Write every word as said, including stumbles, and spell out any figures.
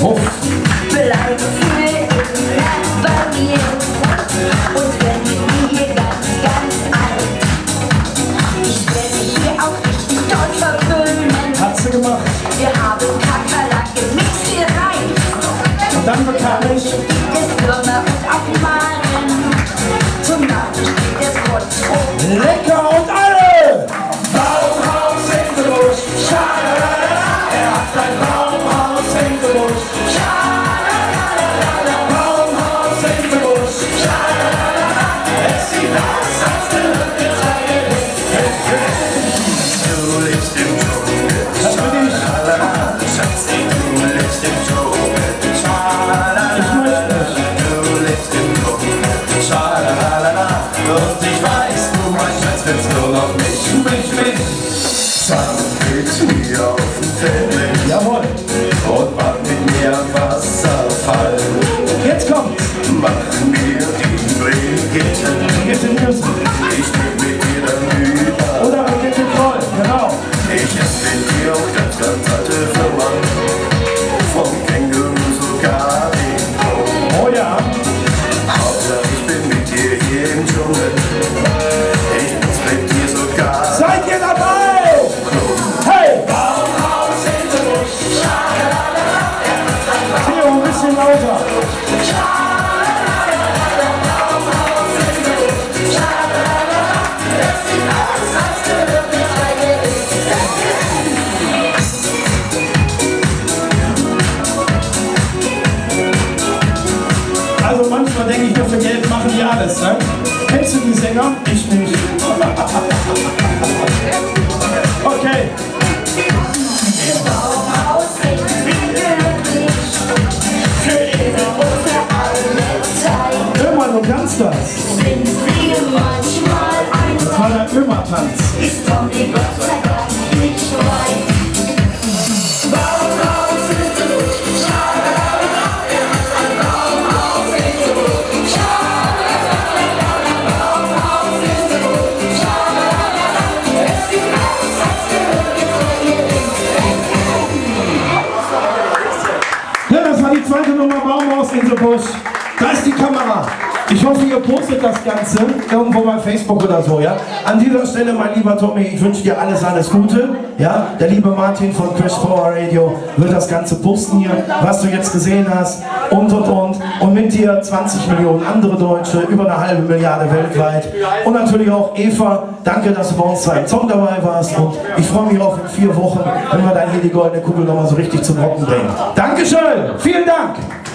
Hoch. Bleib für immer bei mir. Und wenn ich hier ganz, ganz alt, ich werde hier auch richtig toll verwöhnen. Hat sie gemacht. Wir haben Kakerlake mit hier rein. Und dann bekam ich Es Würmer und auch Malen. Zum Nachtisch gibt es Rotkohl. lecker und alle! Baumhaus Hinterbusch, schalalala, er hat ein Baumhaus Hinterbusch, schalalala, Baumhaus Hinterbusch, schalalala, es sieht aus, als gehört es eine Du lebst im Dschungel, schalalala, Schatz, du lebst im Dschungel, schalalala, du lebst im Dschungel, schalalala, und ich weiß, du, mein Schatz, willst nur noch mich, mich, mich. Schau mit mir auf den Feld Jawohl. und mach mit mir am Wasserfall. Jetzt kommt's. Mach mir die Brigitte, Brigitte Nielsen. ich bin mit dir dann über. Oder Brigitte Kroll, genau. Ich esse mit dir auch ganz, ganz alte Firma, vom Känguru sogar den Baum. Oh ja. Hauptsache ich bin mit dir hier im Dschungel, ich muss mit dir sogar. Seid ihr dabei? Hey! Baumhaus Hinterbusch, schalalala, Theo, ein bisschen lauter. Also manchmal denke ich, nur für Geld machen die alles, ne? Kennst du die Sänger? Ich nicht. Okay. Im Baumhaus sind wir glücklich. Für immer und für alle Zeit. Ömer, du kannst das. Sind wir manchmal Das war einsam, der Ömer-Tanz. ist Tommy Gott sei Dank nicht weit. Baumhaus Hinterbusch, schalalala, er hat ein Baumhaus Hinterbusch, schalalala, Baumhaus Hinterbusch, schalalala, es sieht aus, als gehört es hier ins Ja, das war die zweite Nummer Baumhaus Hinterbusch. Da ist die Kamera. Ich hoffe, ihr postet das Ganze irgendwo bei Facebook oder so, ja? An dieser Stelle, mein lieber Tommy, ich wünsche dir alles, alles Gute, ja? Der liebe Martin von Crash Power Radio wird das Ganze posten hier, was du jetzt gesehen hast und, und, und. Und mit dir zwanzig Millionen andere Deutsche, über eine halbe Milliarde weltweit. Und natürlich auch Eva, danke, dass du bei uns beim Song dabei warst. Und ich freue mich auf in vier Wochen, wenn wir dann hier die goldene Kugel nochmal so richtig zum Rocken bringen. Dankeschön, vielen Dank.